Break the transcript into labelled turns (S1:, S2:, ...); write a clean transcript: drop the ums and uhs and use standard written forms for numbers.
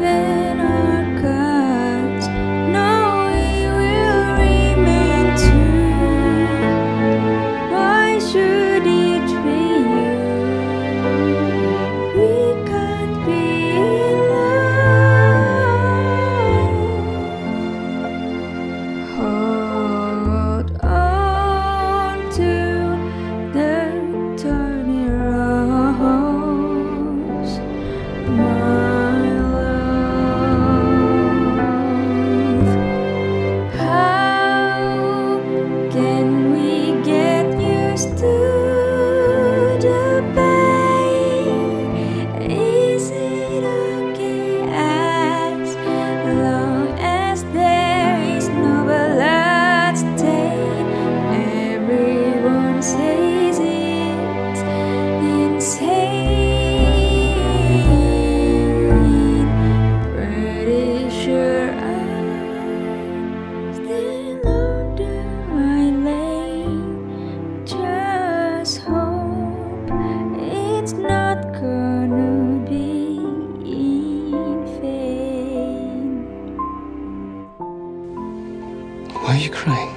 S1: given our cards. No, we will remain true. Why should it be you? We can't be in love. Hold on to the Thorny Rose, my love. How can we get used to the pain? Is it okay as long as there is no blood stain? Everyone says it's insane. Pretty sure I'm still on the right lane. Just hope it's not gonna be in vain.
S2: Why are you crying?